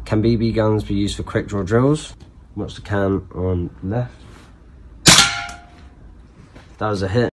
Can BB guns be used for quick draw drills? Watch the can on left. That was a hit.